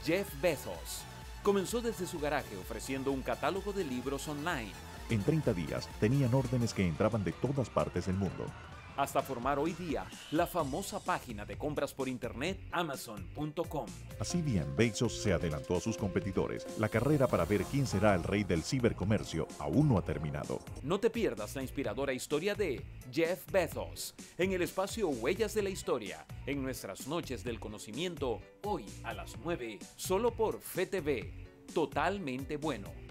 Jeff Bezos. Comenzó desde su garaje ofreciendo un catálogo de libros online, En 30 días tenían órdenes que entraban de todas partes del mundo. hasta formar hoy día la famosa página de compras por internet Amazon.com. Así bien, Bezos se adelantó a sus competidores. La carrera para ver quién será el rey del cibercomercio aún no ha terminado. No te pierdas la inspiradora historia de Jeff Bezos en el espacio Huellas de la Historia, en nuestras noches del conocimiento, hoy a las 9, solo por FETV. Totalmente bueno.